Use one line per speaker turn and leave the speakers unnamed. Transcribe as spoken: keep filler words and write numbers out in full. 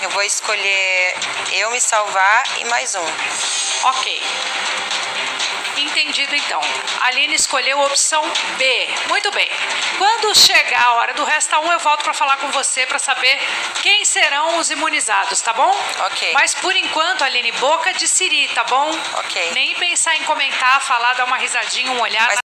Eu vou escolher Eu Me Salvar e mais um.
Ok. Entendido, então. A Aline escolheu a opção B. Muito bem. Quando chegar a hora do Resta um, eu volto para falar com você para saber quem serão os imunizados, tá bom?
Ok.
Mas, por enquanto, Aline, boca de siri, tá bom?
Ok.
Nem pensar em comentar, falar, dar uma risadinha, um olhar,
Mas